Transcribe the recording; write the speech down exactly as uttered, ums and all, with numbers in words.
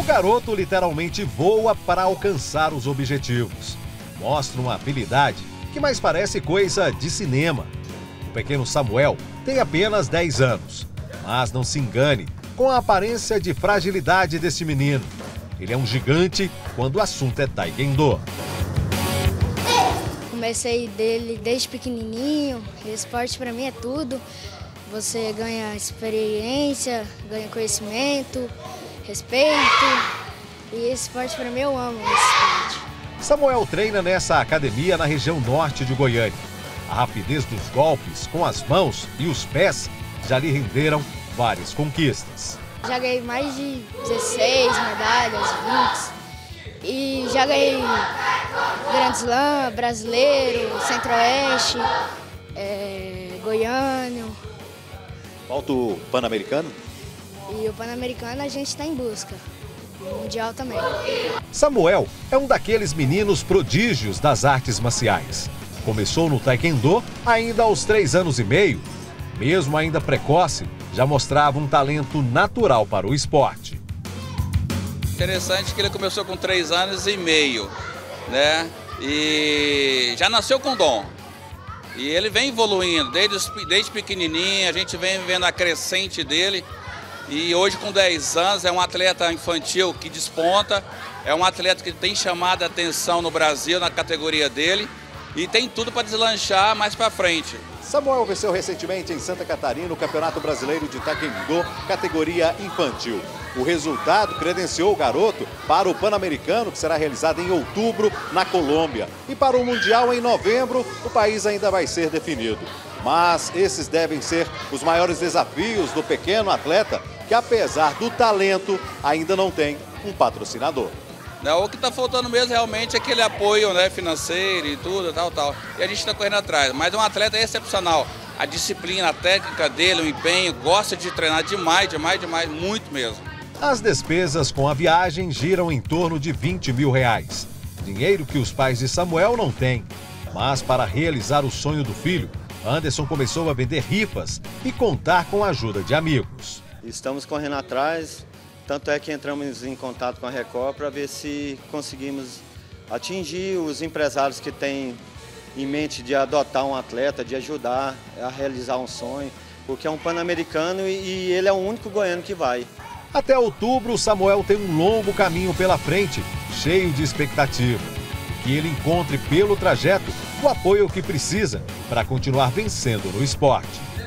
garoto literalmente voa para alcançar os objetivos. Mostra uma habilidade que mais parece coisa de cinema. O pequeno Samuel tem apenas dez anos, mas não se engane com a aparência de fragilidade desse menino. Ele é um gigante quando o assunto é taekwondo. Comecei dele desde pequenininho, esporte para mim é tudo. Você ganha experiência, ganha conhecimento, respeito, e esse esporte para mim eu amo esse esporte. Samuel treina nessa academia na região norte de Goiânia. A rapidez dos golpes com as mãos e os pés já lhe renderam várias conquistas. Já ganhei mais de dezesseis medalhas, vinte. E já ganhei Grand Slam, brasileiro, Centro-Oeste, é, goiano. Falta o Pan-Americano? E o Pan-Americano a gente está em busca. O Mundial também. Samuel é um daqueles meninos prodígios das artes marciais. Começou no taekwondo ainda aos três anos e meio. Mesmo ainda precoce, já mostrava um talento natural para o esporte. Interessante que ele começou com três anos e meio, né? E já nasceu com dom. E ele vem evoluindo, desde, desde pequenininho, a gente vem vendo a crescente dele. E hoje com dez anos é um atleta infantil que desponta, é um atleta que tem chamado a atenção no Brasil na categoria dele e tem tudo para deslanchar mais para frente. Samuel venceu recentemente em Santa Catarina o Campeonato Brasileiro de Taekwondo, categoria infantil. O resultado credenciou o garoto para o Pan-Americano, que será realizado em outubro na Colômbia. E para o Mundial em novembro, o país ainda vai ser definido. Mas esses devem ser os maiores desafios do pequeno atleta, que apesar do talento, ainda não tem um patrocinador. Não, o que está faltando mesmo realmente é aquele apoio, né, financeiro e tudo, tal, tal. E a gente está correndo atrás. Mas um atleta é excepcional. A disciplina, a técnica dele, o empenho, gosta de treinar demais, demais, demais, muito mesmo. As despesas com a viagem giram em torno de vinte mil reais. Dinheiro que os pais de Samuel não têm. Mas para realizar o sonho do filho, Anderson começou a vender rifas e contar com a ajuda de amigos. Estamos correndo atrás. Tanto é que entramos em contato com a Record para ver se conseguimos atingir os empresários que têm em mente de adotar um atleta, de ajudar a realizar um sonho, porque é um pan-americano e ele é o único goiano que vai. Até outubro, Samuel tem um longo caminho pela frente, cheio de expectativa. Que ele encontre pelo trajeto o apoio que precisa para continuar vencendo no esporte.